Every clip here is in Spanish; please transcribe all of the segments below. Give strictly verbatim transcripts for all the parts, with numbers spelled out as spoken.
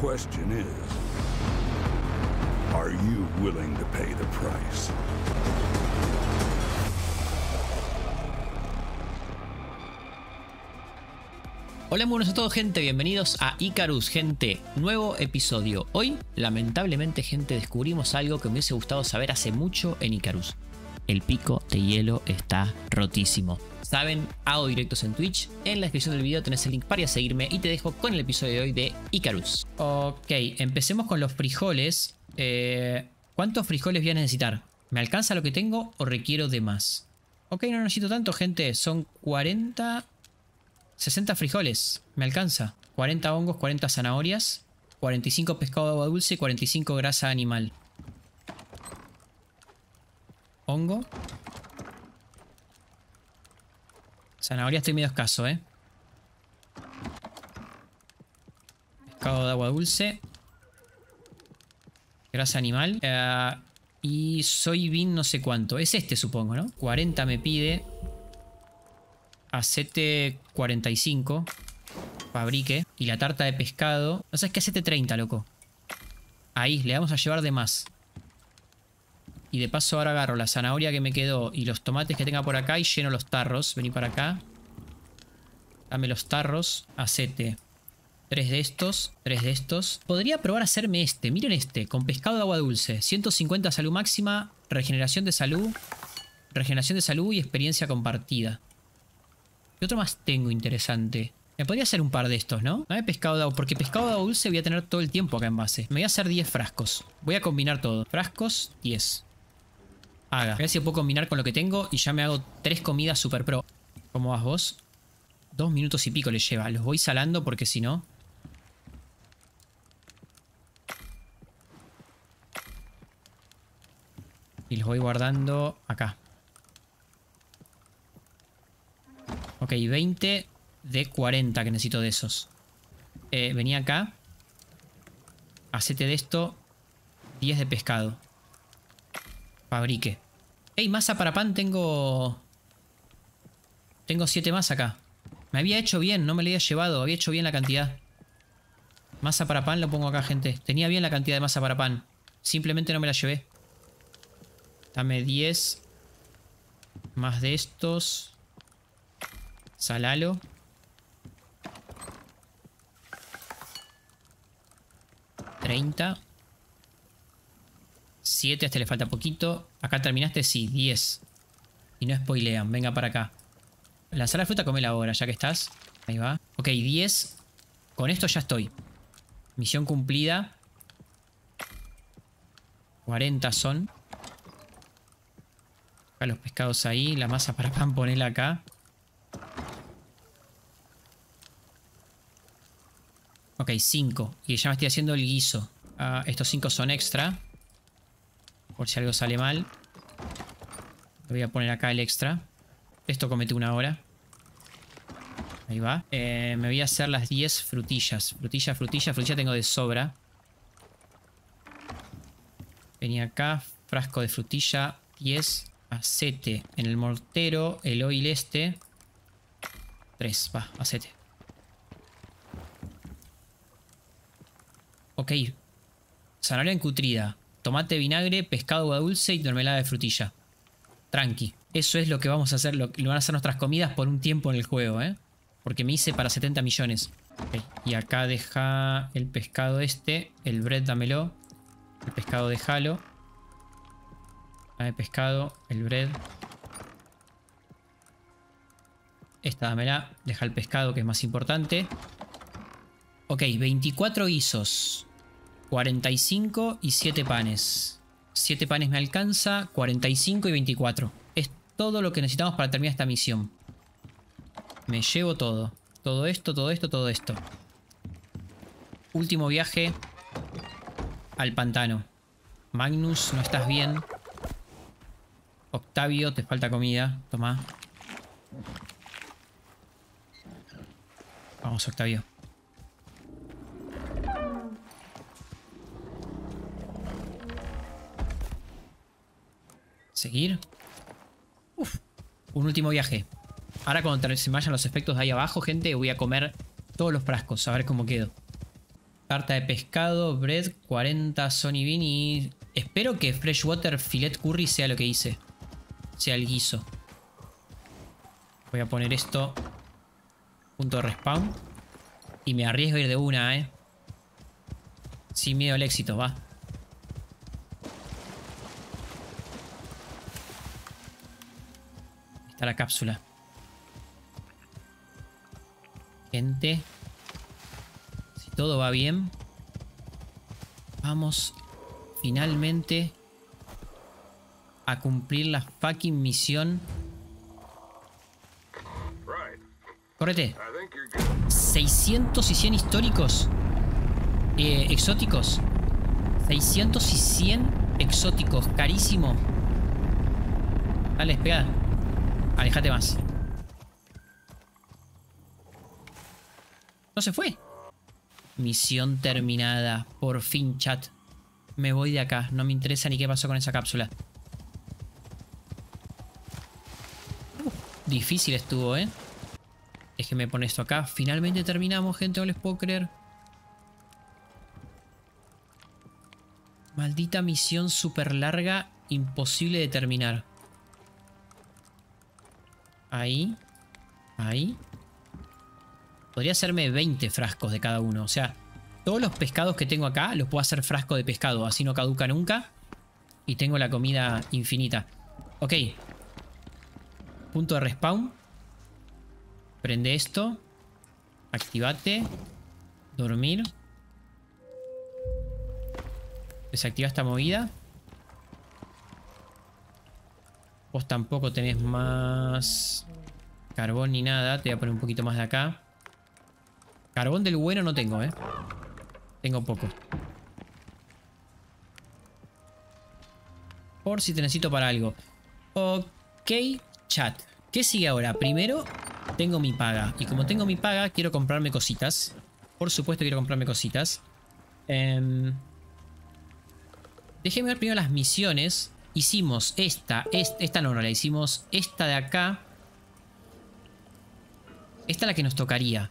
question is, are you willing to pay the price? Hola, muy buenos a todos, gente, bienvenidos a Icarus, gente, nuevo episodio. Hoy, lamentablemente, gente, descubrimos algo que me hubiese gustado saber hace mucho en Icarus. El pico de hielo está rotísimo. Saben, hago directos en Twitch, en la descripción del video tenés el link para ir a seguirme y te dejo con el episodio de hoy de Icarus. Ok, empecemos con los frijoles. Eh, ¿Cuántos frijoles voy a necesitar? ¿Me alcanza lo que tengo o requiero de más? Ok, no necesito tanto, gente, son cuarenta... sesenta frijoles, me alcanza. cuarenta hongos, cuarenta zanahorias, cuarenta y cinco pescado de agua dulce y cuarenta y cinco grasa animal. Hongo. Zanahoria estoy medio escaso, eh. Pescado de agua dulce. Grasa animal. Uh, y soybean no sé cuánto. Es este, supongo, ¿no? cuarenta me pide. Acete cuarenta y cinco. Fabrique. Y la tarta de pescado. No sé, es que acete treinta, loco. Ahí, le vamos a llevar de más. Y de paso ahora agarro la zanahoria que me quedó y los tomates que tenga por acá y lleno los tarros. Vení para acá. Dame los tarros. Acete. Tres de estos. Tres de estos. Podría probar a hacerme este. Miren este. Con pescado de agua dulce. ciento cincuenta salud máxima. Regeneración de salud. Regeneración de salud y experiencia compartida. ¿Qué otro más tengo interesante? Me podría hacer un par de estos, ¿no? Dame pescado de agua, porque pescado de agua dulce voy a tener todo el tiempo acá en base. Me voy a hacer diez frascos. Voy a combinar todo. Frascos, diez. Haga. A ver si puedo combinar con lo que tengo y ya me hago tres comidas super pro. ¿Cómo vas vos? Dos minutos y pico le lleva. Los voy salando porque si no... Y los voy guardando acá. Ok, veinte de cuarenta que necesito de esos. Eh, venía acá. Hacete de esto. diez de pescado. Fabrique. Ey, masa para pan tengo... Tengo siete más acá. Me había hecho bien, no me lo había llevado. Había hecho bien la cantidad. Masa para pan lo pongo acá, gente. Tenía bien la cantidad de masa para pan. Simplemente no me la llevé. Dame diez. Más de estos. Salalo. treinta. siete, a este le falta poquito. Acá terminaste, sí, diez. Y no spoilean, venga para acá. La sala de fruta comela ahora, ya que estás. Ahí va. Ok, diez. Con esto ya estoy. Misión cumplida. cuarenta son. Acá los pescados ahí. La masa para pan ponela acá. Ok, cinco. Y ya me estoy haciendo el guiso. Uh, estos cinco son extra. Por si algo sale mal. Le voy a poner acá el extra. Esto comete una hora. Ahí va. Eh, me voy a hacer las diez frutillas. Frutilla, frutilla, frutilla tengo de sobra. Venía acá. Frasco de frutilla. diez. Acete en el mortero. El oil este. tres. Va, acete. Ok. Zanahoria encutrida. Tomate, vinagre, pescado, agua dulce y mermelada de frutilla. Tranqui. Eso es lo que vamos a hacer. Lo, lo van a hacer nuestras comidas por un tiempo en el juego, ¿eh? Porque me hice para setenta millones. Okay. Y acá deja el pescado este. El bread dámelo. El pescado déjalo. Dame pescado. El bread. Esta dámela. Deja el pescado, que es más importante. Ok, veinticuatro guisos. cuarenta y cinco y siete panes. siete panes me alcanza. cuarenta y cinco y veinticuatro. Es todo lo que necesitamos para terminar esta misión. Me llevo todo. Todo esto, todo esto, todo esto. Último viaje al pantano. Magnus, no estás bien. Octavio, te falta comida. Toma. Vamos, Octavio. Seguir. Uf. Un último viaje. Ahora cuando se me vayan los efectos de ahí abajo, gente, voy a comer todos los frascos. A ver cómo quedo. Tarta de pescado, bread, cuarenta Sony Bean y... Espero que Freshwater Filet Curry sea lo que hice. Sea el guiso. Voy a poner esto. Punto de respawn. Y me arriesgo a ir de una, eh. Sin miedo al éxito, va. Está la cápsula. Gente. Si todo va bien. Vamos finalmente a cumplir la fucking misión. Córrete. seiscientos y cien históricos. Eh, exóticos. seiscientos y cien exóticos. Carísimo. Dale, despegada. Alejate más. No se fue. Misión terminada. Por fin, chat. Me voy de acá. No me interesa ni qué pasó con esa cápsula. Uh, difícil estuvo, ¿eh? Déjenme poner esto acá. Finalmente terminamos, gente. No les puedo creer. Maldita misión súper larga. Imposible de terminar. Ahí. Ahí. Podría hacerme veinte frascos de cada uno. O sea, todos los pescados que tengo acá los puedo hacer frasco de pescado. Así no caduca nunca. Y tengo la comida infinita. Ok. Punto de respawn. Prende esto. Activate. Dormir. Desactiva esta movida. Vos tampoco tenés más carbón ni nada. Te voy a poner un poquito más de acá. Carbón del bueno no tengo, eh. Tengo poco. Por si te necesito para algo. Ok, chat. ¿Qué sigue ahora? Primero, tengo mi paga. Y como tengo mi paga, quiero comprarme cositas. Por supuesto quiero comprarme cositas. Eh, déjenme ver primero las misiones. Hicimos esta, esta, esta no, no la hicimos. Esta de acá. Esta es la que nos tocaría.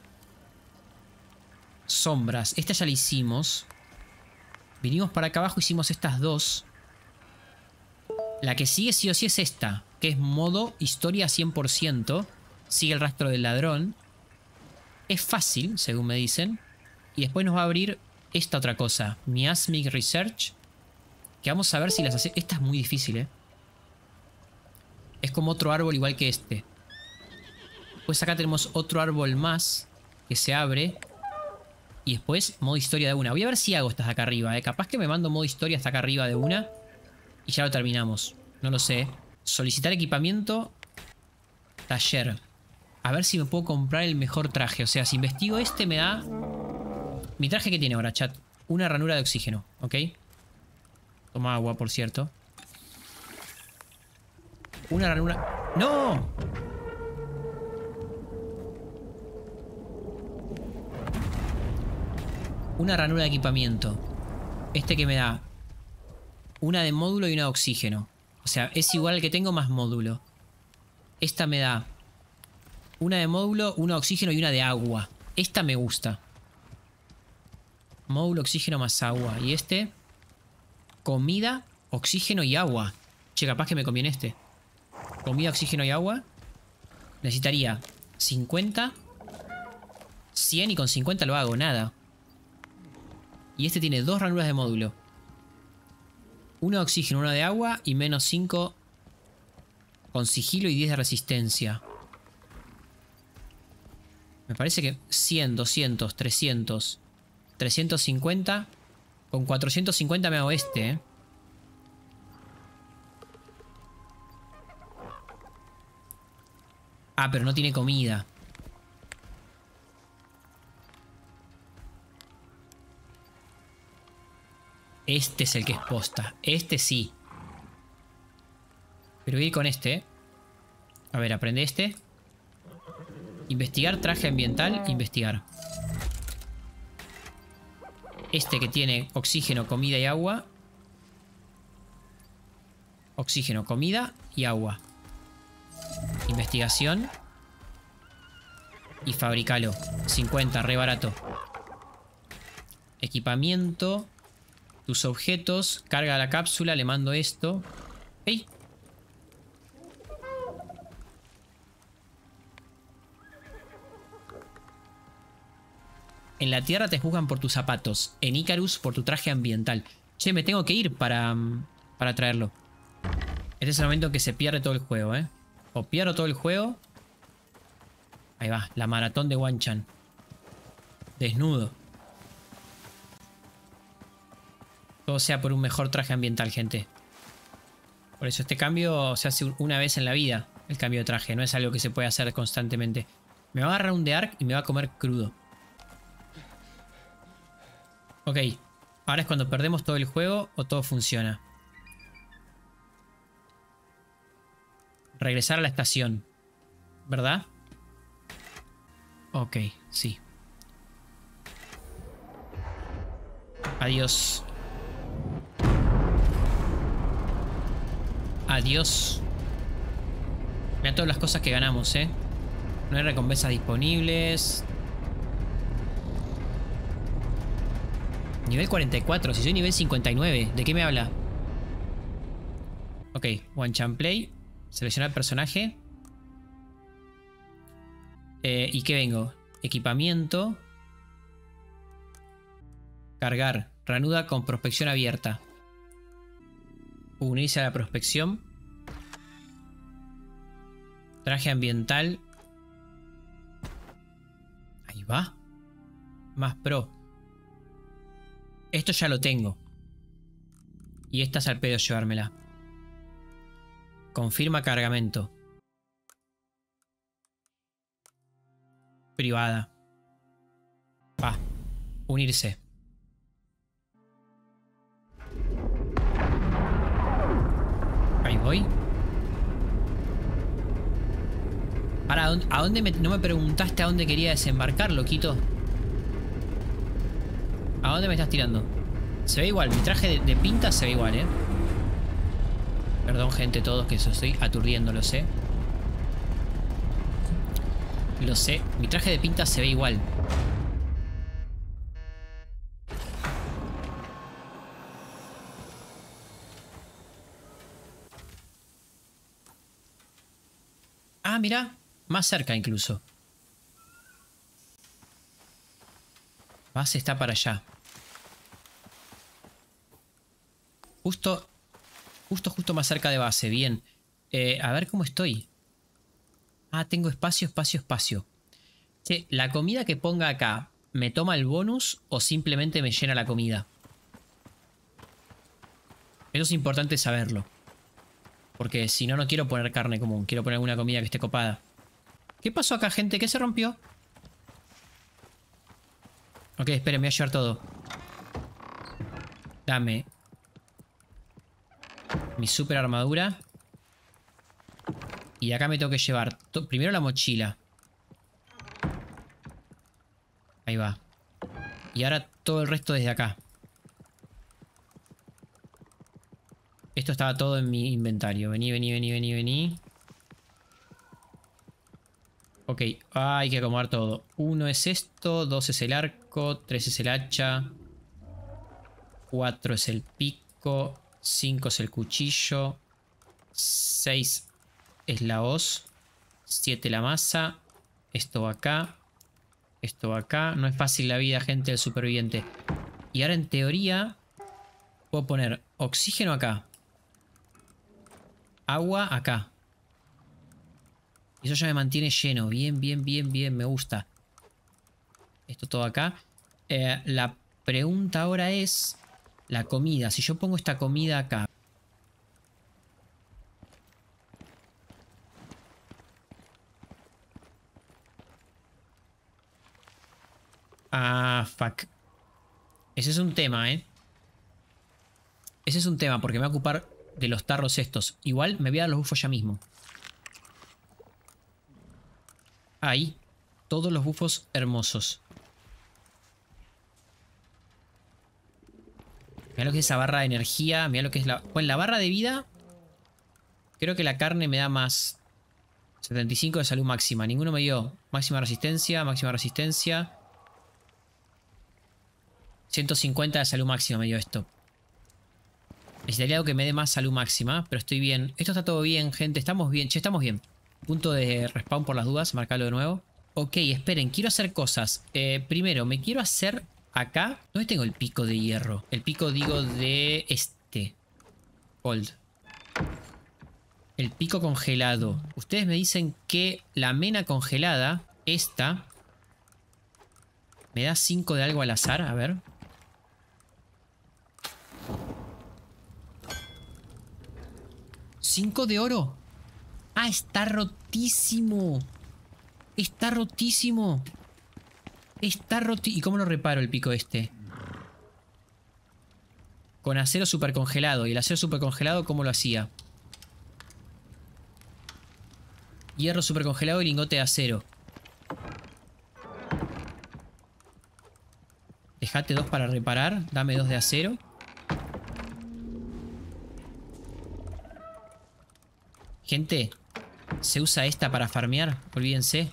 Sombras. Esta ya la hicimos. Vinimos para acá abajo, hicimos estas dos. La que sigue sí o sí es esta, que es modo historia cien por ciento. Sigue el rastro del ladrón. Es fácil, según me dicen. Y después nos va a abrir esta otra cosa. Miasmic Research. Que vamos a ver si las hace... Esta es muy difícil, ¿eh? Es como otro árbol igual que este. Pues acá tenemos otro árbol más que se abre. Y después modo historia de una. Voy a ver si hago estas de acá arriba, ¿eh? Capaz que me mando modo historia hasta acá arriba de una. Y ya lo terminamos. No lo sé. Solicitar equipamiento. Taller. A ver si me puedo comprar el mejor traje. O sea, si investigo este me da... Mi traje que tiene ahora, chat. Una ranura de oxígeno, ¿ok? Toma agua, por cierto. Una ranura... ¡No! Una ranura de equipamiento. Este que me da una de módulo y una de oxígeno. O sea, es igual al que tengo más módulo. Esta me da una de módulo, una de oxígeno y una de agua. Esta me gusta. Módulo, oxígeno más agua. Y este... Comida, oxígeno y agua. Che, capaz que me conviene este. Comida, oxígeno y agua. Necesitaría cincuenta, cien y con cincuenta lo hago, nada. Y este tiene dos ranuras de módulo. Uno de oxígeno, uno de agua y menos cinco con sigilo y diez de resistencia. Me parece que cien, doscientos, trescientos, trescientos cincuenta... Con cuatrocientos cincuenta me hago este, ¿eh? Ah, pero no tiene comida. Este es el que es posta. Este sí. Pero voy a ir con este, ¿eh? A ver, aprende este. Investigar, traje ambiental, investigar. Este que tiene oxígeno, comida y agua. Oxígeno, comida y agua. Investigación. Y fabricalo. cincuenta, re barato. Equipamiento. Tus objetos. Carga la cápsula. Le mando esto. ¡Ey! En la Tierra te juzgan por tus zapatos. En Icarus por tu traje ambiental. Che, me tengo que ir para, para traerlo. Este es el momento en que se pierde todo el juego, ¿eh? O pierdo todo el juego. Ahí va, la maratón de Wan-Chan. Desnudo. Todo sea por un mejor traje ambiental, gente. Por eso este cambio se hace una vez en la vida. El cambio de traje, no es algo que se puede hacer constantemente. Me va a agarrar un de Ark y me va a comer crudo. Ok, ahora es cuando perdemos todo el juego o todo funciona. Regresar a la estación, ¿verdad? Ok, sí. Adiós. Adiós. Mira todas las cosas que ganamos, ¿eh? No hay recompensas disponibles. Nivel cuarenta y cuatro, si soy nivel cincuenta y nueve, ¿de qué me habla? Ok, Wan-Chan Play. Seleccionar personaje. Eh, ¿Y qué vengo? Equipamiento. Cargar. Reanuda con prospección abierta. Unirse a la prospección. Traje ambiental. Ahí va. Más pro. Esto ya lo tengo. Y esta es al pedo llevármela. Confirma cargamento. Privada. Va. Unirse. Ahí voy. Ahora, ¿a dónde, a dónde me, no me preguntaste a dónde quería desembarcar, loquito? ¿A dónde me estás tirando? Se ve igual, mi traje de, de pinta se ve igual, ¿eh? Perdón, gente, todos, que eso estoy aturdiendo, lo sé. Lo sé, mi traje de pinta se ve igual. Ah, mirá, más cerca incluso. Base está para allá. Justo, justo, justo más cerca de base. Bien. Eh, a ver cómo estoy. Ah, tengo espacio, espacio, espacio. Che, ¿la comida que ponga acá me toma el bonus o simplemente me llena la comida? Eso es importante saberlo. Porque si no, no quiero poner carne común. Quiero poner alguna comida que esté copada. ¿Qué pasó acá, gente? ¿Qué se rompió? Ok, esperen, me voy a llevar todo. Dame mi super armadura. Y acá me tengo que llevar primero la mochila. Ahí va. Y ahora todo el resto desde acá. Esto estaba todo en mi inventario. Vení, vení, vení, vení, vení. Ok, ah, hay que acomodar todo. Uno es esto, dos es el arco, tres es el hacha, cuatro es el pico, cinco es el cuchillo, seis es la hoz, siete la masa, esto va acá, esto va acá. No es fácil la vida, gente, del superviviente. Y ahora en teoría puedo poner oxígeno acá, agua acá. Eso ya me mantiene lleno. Bien, bien, bien, bien. Me gusta. Esto todo acá. Eh, la pregunta ahora es la comida. Si yo pongo esta comida acá. Ah, fuck. Ese es un tema, ¿eh? Ese es un tema porque me va a ocupar de los tarros estos. Igual me voy a dar los bufos ya mismo. Ahí, todos los bufos hermosos. Mira lo que es esa barra de energía. Mira lo que es la... Bueno, la barra de vida. Creo que la carne me da más. setenta y cinco de salud máxima. Ninguno me dio máxima resistencia, máxima resistencia. ciento cincuenta de salud máxima me dio esto. Necesitaría algo que me dé más salud máxima, pero estoy bien. Esto está todo bien, gente. Estamos bien. Che, estamos bien. Punto de respawn por las dudas. Marcarlo de nuevo. Ok, esperen. Quiero hacer cosas. Eh, primero, me quiero hacer acá. ¿Dónde tengo el pico de hierro? El pico, digo, de este. Gold. El pico congelado. Ustedes me dicen que la mena congelada, esta, me da cinco de algo al azar. A ver. ¿cinco de oro? Ah, está rotísimo. Está rotísimo. Está rotísimo. ¿Y cómo lo reparo el pico este? Con acero super congelado. ¿Y el acero super congelado cómo lo hacía? Hierro super congelado y lingote de acero. Dejate dos para reparar. Dame dos de acero. Gente, se usa esta para farmear. Olvídense.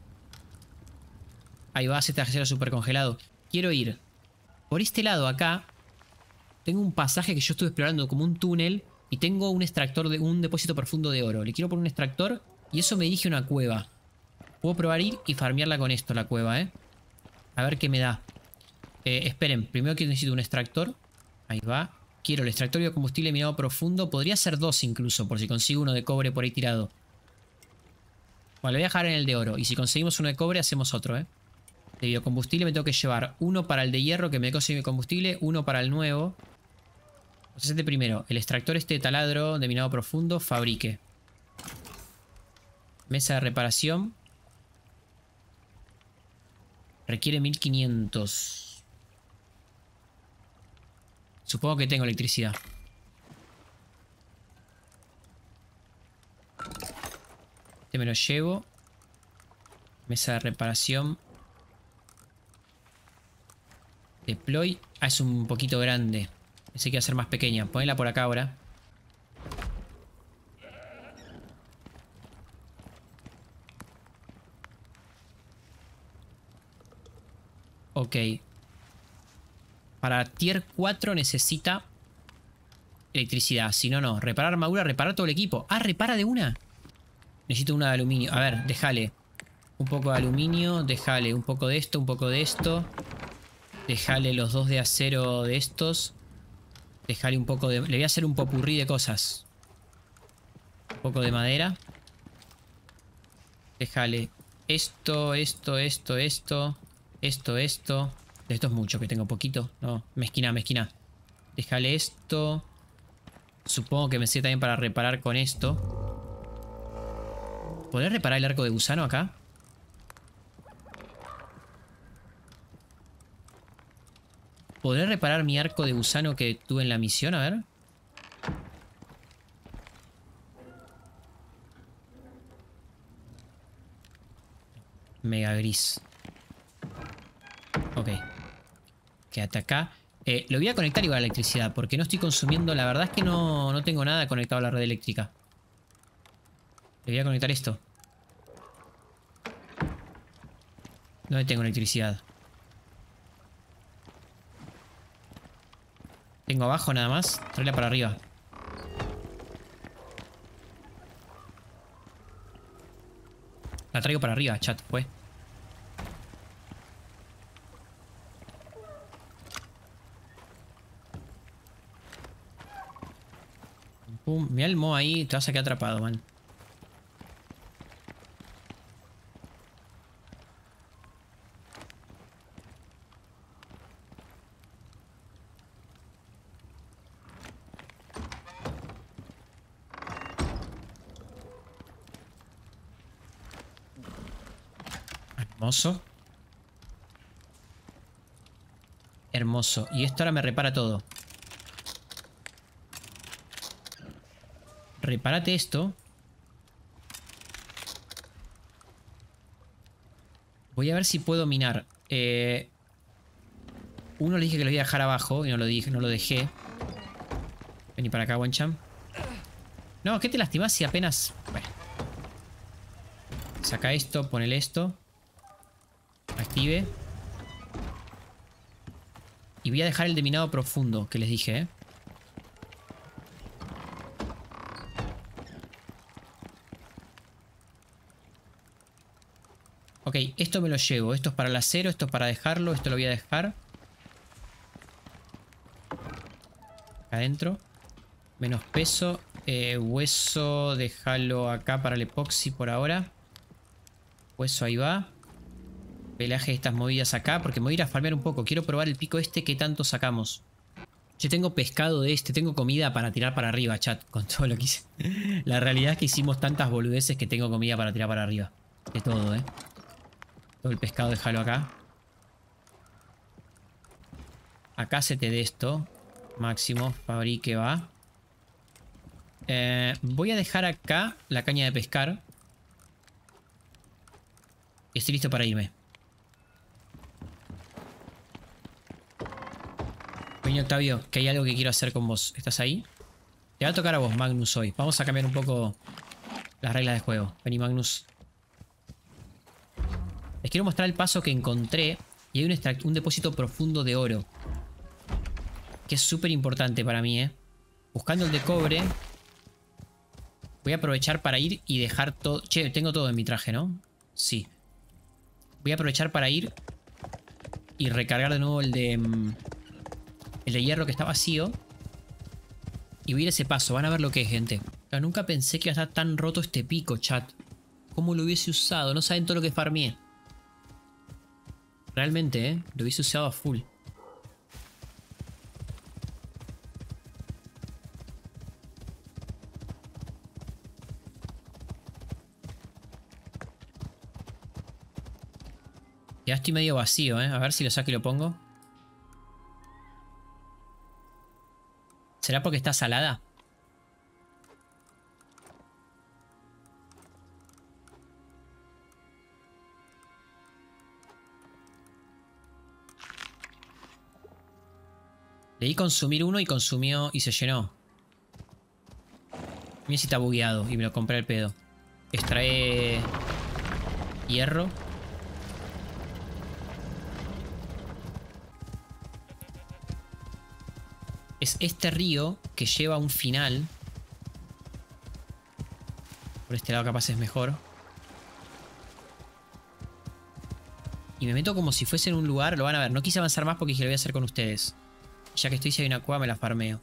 Ahí va, este acero super congelado. Quiero ir por este lado acá. Tengo un pasaje que yo estuve explorando como un túnel. Y tengo un extractor de un depósito profundo de oro. Le quiero poner un extractor y eso me dirige a una cueva. Puedo probar ir y farmearla con esto, la cueva, ¿eh? A ver qué me da. Eh, esperen, primero que necesito un extractor. Ahí va. Quiero el extractor de combustible minado profundo. Podría ser dos incluso, por si consigo uno de cobre por ahí tirado. Bueno, le voy a dejar en el de oro. Y si conseguimos uno de cobre, hacemos otro, ¿eh? De biocombustible me tengo que llevar uno para el de hierro, que me consigue combustible. Uno para el nuevo. Entonces este primero. El extractor este de taladro de minado profundo. Fabrique. Mesa de reparación. Requiere mil quinientos. Supongo que tengo electricidad. Este me lo llevo. Mesa de reparación. Deploy. Ah, es un poquito grande. Pensé que iba a ser más pequeña. Ponela por acá ahora. Ok. Para tier cuatro necesita electricidad. Si no, no. Reparar armadura, reparar todo el equipo. Ah, repara de una. Necesito una de aluminio. A ver, déjale. Un poco de aluminio. Déjale un poco de esto, un poco de esto. Déjale los dos de acero de estos. Déjale un poco de... Le voy a hacer un popurrí de cosas. Un poco de madera. Déjale esto, esto, esto, esto. Esto, esto. De esto es mucho, que tengo poquito. No, mezquina, mezquina. Déjale esto. Supongo que me sirve también para reparar con esto. ¿Podré reparar el arco de gusano acá? ¿Podré reparar mi arco de gusano que tuve en la misión? A ver. Mega gris. Ok. Quédate acá. Eh, lo voy a conectar igual a la electricidad porque no estoy consumiendo... La verdad es que no, no tengo nada conectado a la red eléctrica. Le voy a conectar esto. ¿Dónde tengo electricidad? Tengo abajo nada más. Tráela para arriba. La traigo para arriba, chat, pues. Pum, me almo ahí, te vas a quedar atrapado, man. Hermoso. Hermoso. Y esto ahora me repara todo. Repárate esto. Voy a ver si puedo minar. Eh, uno le dije que lo iba a dejar abajo y no lo dije, no lo dejé. Vení para acá, Wancham. No, ¿qué te lastimas si apenas... Bueno. Saca esto, ponele esto. Active. Y voy a dejar el de minado profundo que les dije, ¿eh? Ok, esto me lo llevo. Esto es para el acero, esto es para dejarlo. Esto lo voy a dejar. Acá adentro. Menos peso. Eh, hueso, déjalo acá para el epoxi por ahora. Hueso, ahí va. Pelaje de estas movidas acá, porque me voy a ir a farmear un poco. Quiero probar el pico este que tanto sacamos. Yo tengo pescado de este, tengo comida para tirar para arriba, chat, con todo lo que hice. La realidad es que hicimos tantas boludeces que tengo comida para tirar para arriba. De todo, ¿eh? Todo el pescado déjalo acá. Acá se te dé esto. Máximo, fabrique, va. Eh, voy a dejar acá la caña de pescar. Y estoy listo para irme. Coño, Octavio, que hay algo que quiero hacer con vos. ¿Estás ahí? Te va a tocar a vos, Magnus, hoy. Vamos a cambiar un poco las reglas de juego. Vení, Magnus. Les quiero mostrar el paso que encontré. Y hay un, un depósito profundo de oro. Que es súper importante para mí, ¿eh? Buscando el de cobre. Voy a aprovechar para ir y dejar todo... Che, tengo todo en mi traje, ¿no? Sí. Voy a aprovechar para ir y recargar de nuevo el de... El de hierro que está vacío. Y voy a ir a ese paso. Van a ver lo que es, gente. Pero nunca pensé que iba a estar tan roto este pico, chat. ¿Cómo lo hubiese usado? No saben todo lo que farmeé. Realmente, ¿eh? Lo hubiese usado a full. Ya estoy medio vacío, ¿eh? A ver si lo saco y lo pongo. ¿Será porque está salada? Le di consumir uno y consumió y se llenó. Mira si está bugueado y me lo compré al pedo. Extrae hierro. Es este río que lleva a un final. Por este lado capaz es mejor. Y me meto como si fuese en un lugar. Lo van a ver. No quise avanzar más porque dije lo voy a hacer con ustedes. Ya que estoy si hay una cueva me la farmeo.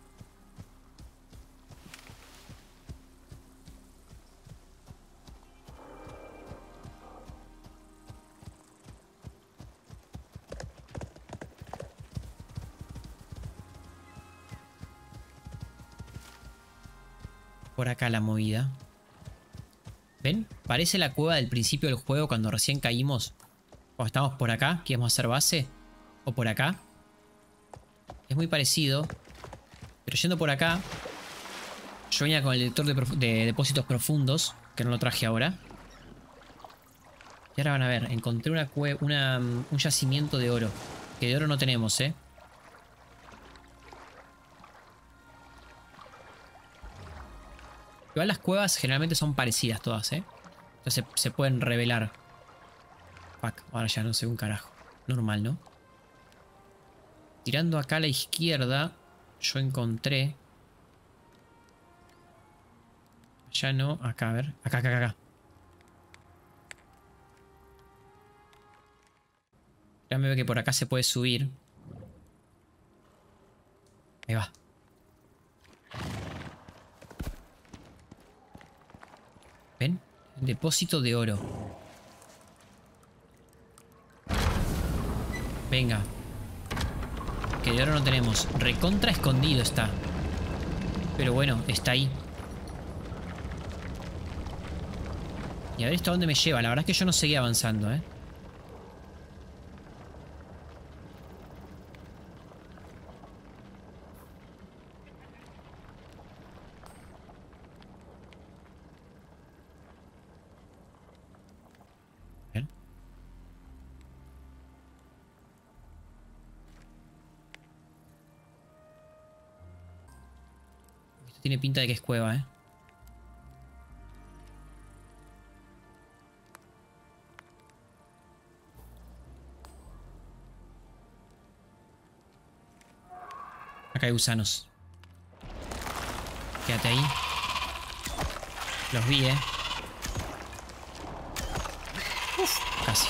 Por acá la movida. ¿Ven? Parece la cueva del principio del juego cuando recién caímos. Cuando estamos por acá, que vamos a hacer base. O por acá. Es muy parecido. Pero yendo por acá. Yo venía con el detector de, de depósitos profundos. Que no lo traje ahora. Y ahora van a ver. Encontré una cue una, un yacimiento de oro. Que de oro no tenemos, ¿eh? Igual las cuevas generalmente son parecidas todas, ¿eh? Entonces se, se pueden revelar. Fuck, ahora ya no sé un carajo. Normal, ¿no? Tirando acá a la izquierda, yo encontré... Ya no, acá, a ver. Acá, acá, acá. Ya me veo que por acá se puede subir. Ahí va. ¿Ven? Depósito de oro. Venga. Que de oro no tenemos. Recontra escondido está. Pero bueno, está ahí. Y a ver esto a dónde me lleva. La verdad es que yo no seguí avanzando, ¿eh? Tiene pinta de que es cueva, ¿eh? Acá hay gusanos. Quédate ahí. Los vi, eh. Uf, casi.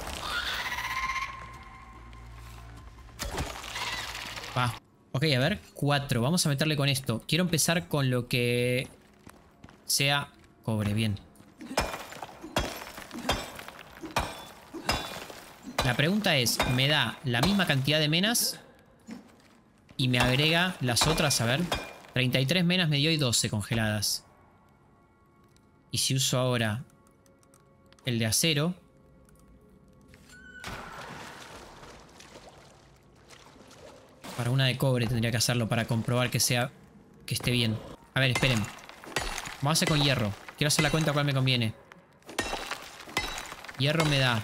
Va. Ok, a ver. Cuatro. Vamos a meterle con esto. Quiero empezar con lo que sea cobre. Bien. La pregunta es, ¿me da la misma cantidad de menas? Y me agrega las otras, a ver. treinta y tres menas me dio y doce congeladas. Y si uso ahora el de acero... Para una de cobre tendría que hacerlo para comprobar que sea... que esté bien. A ver, esperen. Vamos a hacer con hierro. Quiero hacer la cuenta cuál me conviene. Hierro me da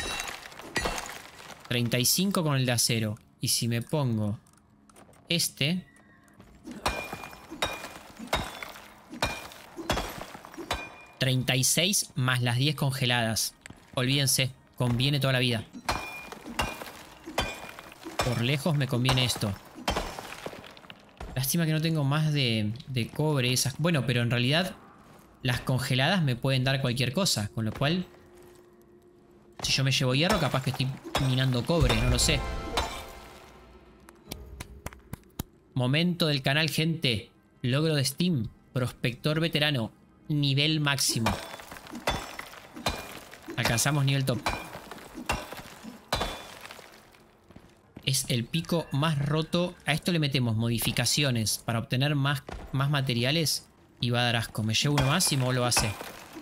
treinta y cinco con el de acero. Y si me pongo este... treinta y seis más las diez congeladas. Olvídense, conviene toda la vida. Por lejos me conviene esto. Lástima que no tengo más de, de cobre. Esas. Bueno, pero en realidad las congeladas me pueden dar cualquier cosa. Con lo cual, si yo me llevo hierro, capaz que estoy minando cobre. No lo sé. Momento del canal, gente. Logro de Steam. Prospector veterano. Nivel máximo. Alcanzamos nivel top. Es el pico más roto. A esto le metemos modificaciones para obtener más, más materiales. Y va a dar asco. Me llevo uno más y me lo hace.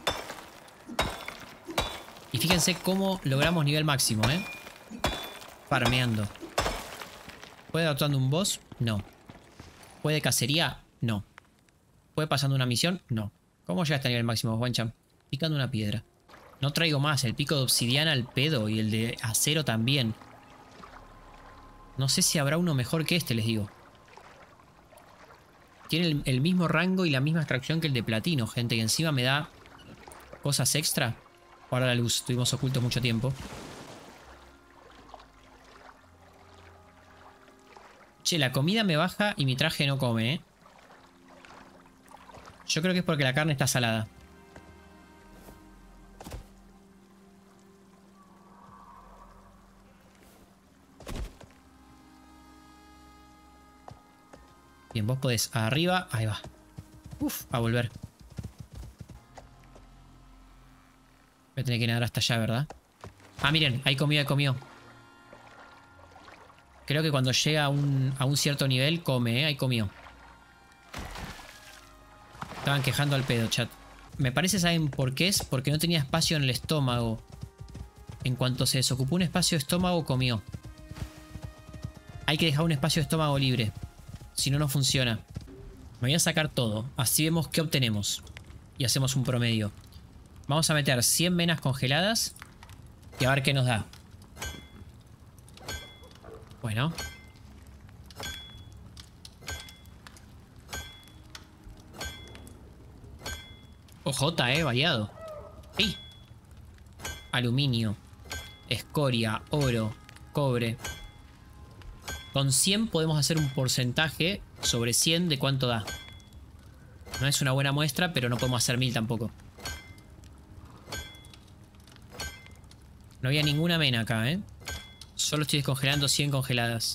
Y fíjense cómo logramos nivel máximo, ¿eh? Farmeando. ¿Puede adoptando un boss? No. ¿Puede cacería? No. ¿Puede pasando una misión? No. ¿Cómo llegaste a nivel máximo, Juanchan? Picando una piedra. No traigo más. El pico de obsidiana al pedo. Y el de acero también. No sé si habrá uno mejor que este, les digo. Tiene el, el mismo rango y la misma extracción que el de platino, gente. Y encima me da cosas extra. Ahora la luz. Estuvimos ocultos mucho tiempo. Che, la comida me baja y mi traje no come, ¿eh? Yo creo que es porque la carne está salada. Bien, vos podés arriba. Ahí va. Uf, a volver. Voy a tener que nadar hasta allá, ¿verdad? Ah, miren, ahí comió, ahí comió. Creo que cuando llega a un, a un cierto nivel come, ¿eh? Ahí comió. Estaban quejando al pedo, chat. Me parece, ¿saben por qué es? Porque no tenía espacio en el estómago. En cuanto se desocupó un espacio de estómago, comió. Hay que dejar un espacio de estómago libre. Si no, no funciona. Me voy a sacar todo. Así vemos qué obtenemos. Y hacemos un promedio. Vamos a meter cien venas congeladas. Y a ver qué nos da. Bueno. Ojota, eh, variado. Sí. Aluminio. Escoria, oro, cobre. Con cien podemos hacer un porcentaje sobre cien de cuánto da. No es una buena muestra, pero no podemos hacer mil tampoco. No había ninguna mena acá, ¿eh? Solo estoy descongelando cien congeladas.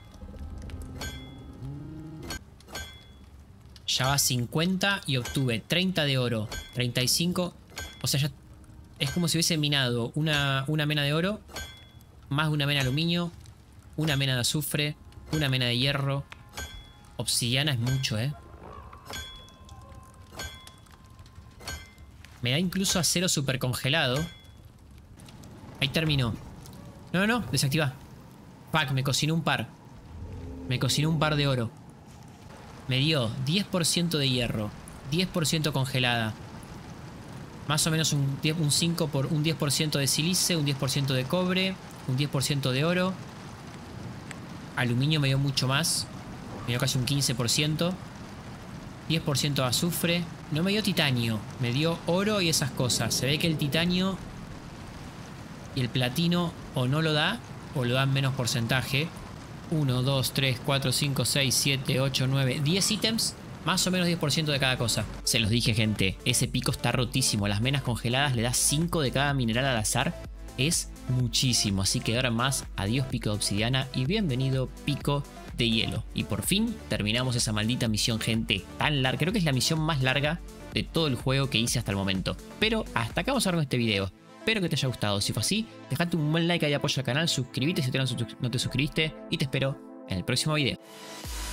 Ya va cincuenta y obtuve treinta de oro, treinta y cinco. O sea, ya es como si hubiese minado una, una mena de oro, más una mena de aluminio, una mena de azufre, una mena de hierro. Obsidiana es mucho, ¿eh? Me da incluso acero super congelado. Ahí terminó. No, no, no, desactiva. Fuck, me cocinó un par. Me cocinó un par de oro. Me dio diez por ciento de hierro, diez por ciento congelada. Más o menos un, diez, un, cinco por, un diez por ciento de sílice, un diez por ciento de cobre, un diez por ciento de oro. Aluminio me dio mucho más. Me dio casi un quince por ciento. diez por ciento de azufre. No me dio titanio. Me dio oro y esas cosas. Se ve que el titanio y el platino o no lo da o lo dan menos porcentaje. uno, dos, tres, cuatro, cinco, seis, siete, ocho, nueve, diez ítems. Más o menos diez por ciento de cada cosa. Se los dije, gente. Ese pico está rotísimo. Las menas congeladas le da cinco de cada mineral al azar. Es muchísimo. Así que ahora más, adiós pico de obsidiana y bienvenido pico de hielo. Y por fin terminamos esa maldita misión, gente. Tan larga. Creo que es la misión más larga de todo el juego que hice hasta el momento. Pero hasta acá vamos a ver con este video. Espero que te haya gustado. Si fue así, dejate un buen like y apoyo al canal. Suscríbete si todavía no te suscribiste. Y te espero en el próximo video.